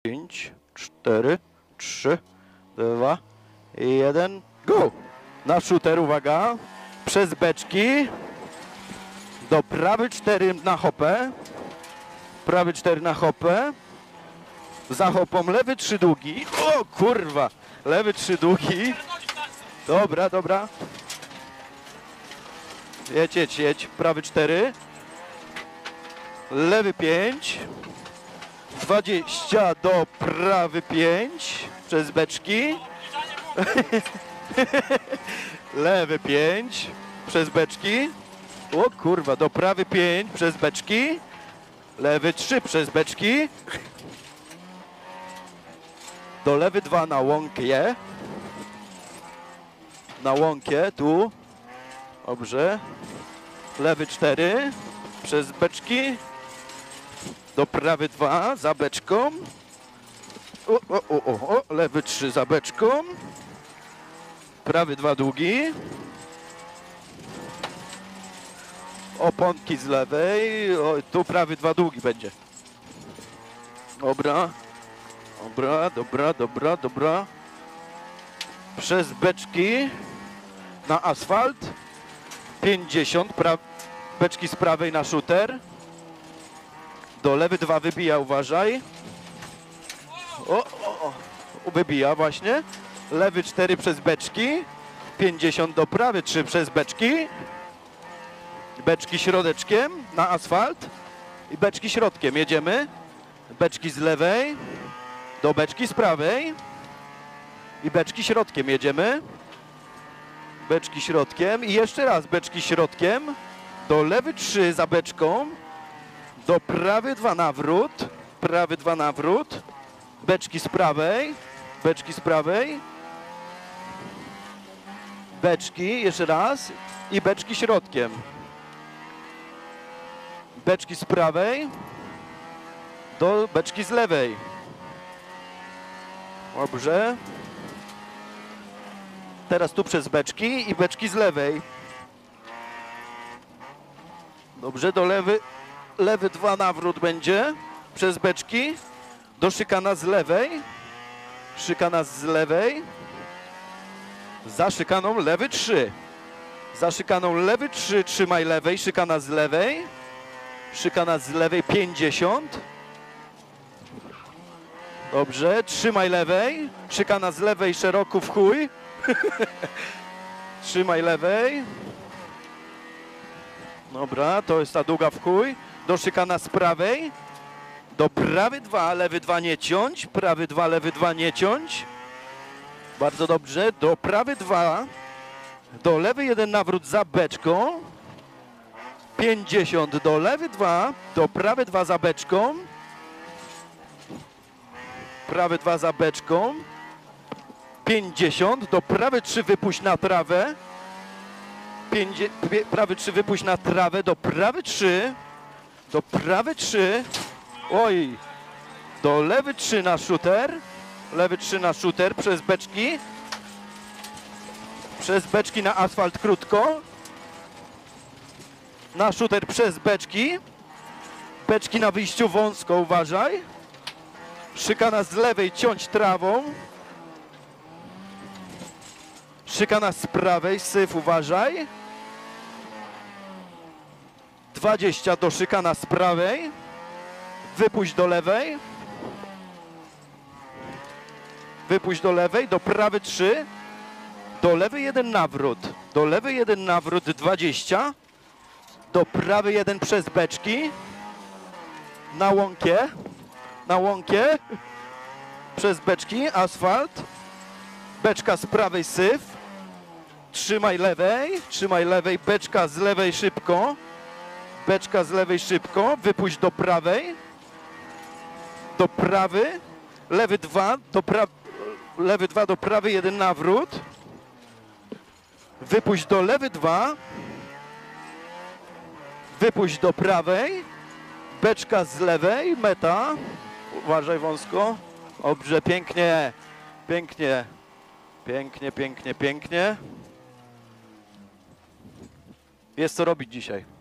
5, 4, 3, 2, 1, go! Na shooter, uwaga, przez beczki, do prawy 4 na hopę, prawy 4 na hopę, za hopą lewy 3 długi, o kurwa, lewy 3 długi, dobra, dobra, jedź, prawy 4, lewy 5, 20 do prawy 5, przez beczki, lewy 5, przez beczki, o kurwa, do prawy 5, przez beczki, lewy 3, przez beczki, do lewy 2 na łąkę, tu, dobrze, lewy 4, przez beczki, do prawy 2, za beczką, lewy 3 za beczką, prawy 2 długi, oponki z lewej, o, tu prawy 2 długi będzie. Dobra, dobra. Przez beczki na asfalt, 50, beczki z prawej na shooter, do lewy 2 wybija, uważaj. Wybija właśnie. Lewy 4 przez beczki, 50 do prawy 3 przez beczki, beczki środeczkiem na asfalt i beczki środkiem. Jedziemy. Beczki z lewej do beczki z prawej i beczki środkiem jedziemy. Beczki środkiem i jeszcze raz beczki środkiem, do lewy 3 za beczką, do prawy 2 nawrót, prawy 2 nawrót, beczki z prawej, beczki, jeszcze raz i beczki środkiem. Beczki z prawej do beczki z lewej. Dobrze. Teraz tu przez beczki i beczki z lewej. Dobrze, do lewy 2 nawrót będzie, przez beczki, do szykana z lewej, za szykaną lewy 3, trzymaj lewej, szykana z lewej 50, dobrze, trzymaj lewej, szykana z lewej szeroko w chuj, trzymaj lewej, dobra, to jest ta długa w chuj, do szykana z prawej, do prawy 2, lewy 2 nie ciąć, prawy 2, lewy 2 nie ciąć, bardzo dobrze, do prawy 2, do lewy 1 nawrót za beczką, 50 do lewy 2, do prawy 2 za beczką, prawy 2 za beczką, 50 do prawy 3 wypuść na trawę, prawy 3 wypuść na trawę, do prawy 3, oj, do lewy 3 na shooter, przez beczki na asfalt krótko, na shooter przez beczki na wyjściu wąsko, uważaj, szykana z lewej ciąć trawą, szykana z prawej, syf, uważaj, 20 do szykana z prawej, wypuść do lewej, do prawy 3, do lewy 1 nawrót, 20, do prawy 1 przez beczki, na łąkę, przez beczki, asfalt, beczka z prawej syf, trzymaj lewej, beczka z lewej szybko, wypuść do prawej, lewy 2, do prawy 1 nawrót, wypuść do lewy 2, wypuść do prawej, beczka z lewej, meta, uważaj wąsko, dobrze, pięknie, pięknie. Jest co robić dzisiaj.